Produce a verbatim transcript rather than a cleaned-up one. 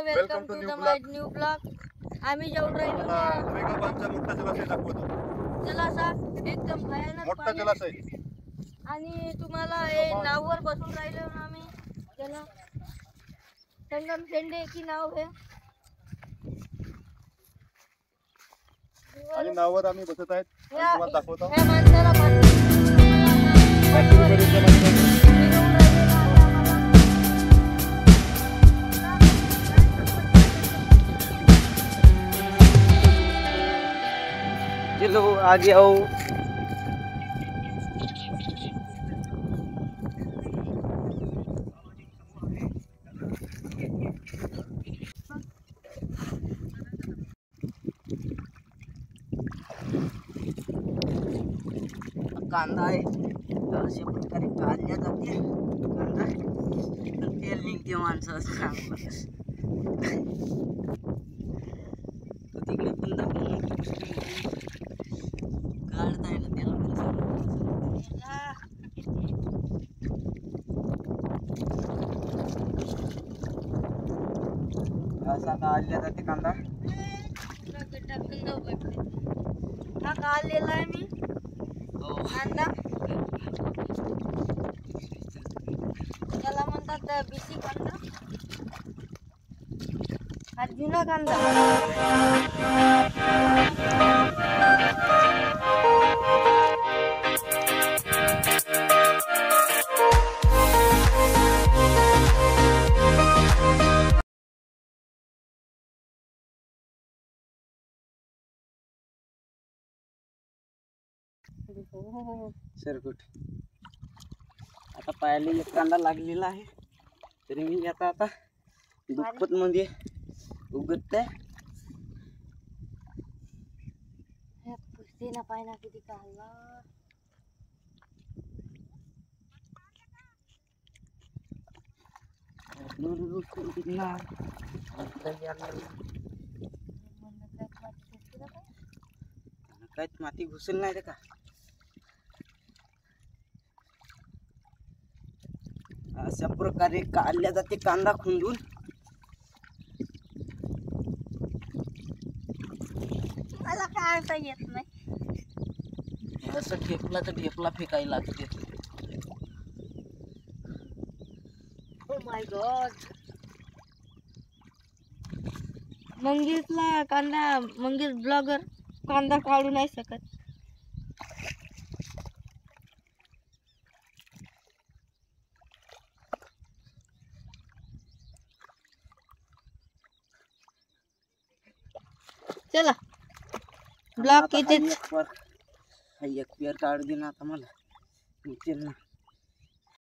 Welcome to the my new blog. आम्ही जाऊन राहिलो वेगाबादचा मोठा जलाशय दाखवतो. जलाशय एकदम भयानक मोठा पाणी जलाशय आणि तुम्हाला हे नाववर बसून राहिलो ना आम्ही. त्याला संगम शेंडे की नाव आहे आणि नावावर आम्ही बसत आहेत. तुम्हाला दाखवतो. ह्या माणसाला चलो आगे आओ. कांदा आहे अशा प्रकारे काढल्या जाते. कांदा तेल निघते माणसं चांगलं. तिकडे पण दाखवून काढता येईल त्याला असा काढल्या जाते कांदा. हा काढलेला आहे मी कांदा. त्याला म्हणतात बिसी कांदा. हा जुना कांदा. सरकुट आता पायाला एक कांदा लागलेला आहे. तरी मी आता आता दुप्पट मध्ये उगत आहे. पुस्तीना पाहिना किती काढला. काहीच माती घुसल नाही रे का. अशा प्रकारे काढल्या जाते कांदा खुंदून. मला काढता येत नाही. असं ढेपला तर ढेपला फेकायला लागते. Oh my God. मंगेशला कांदा मंगेश ब्लॉगर कांदा काढू नाही शकत. चला ब्लॉग किती एक पेर काढू दे ना आता मला.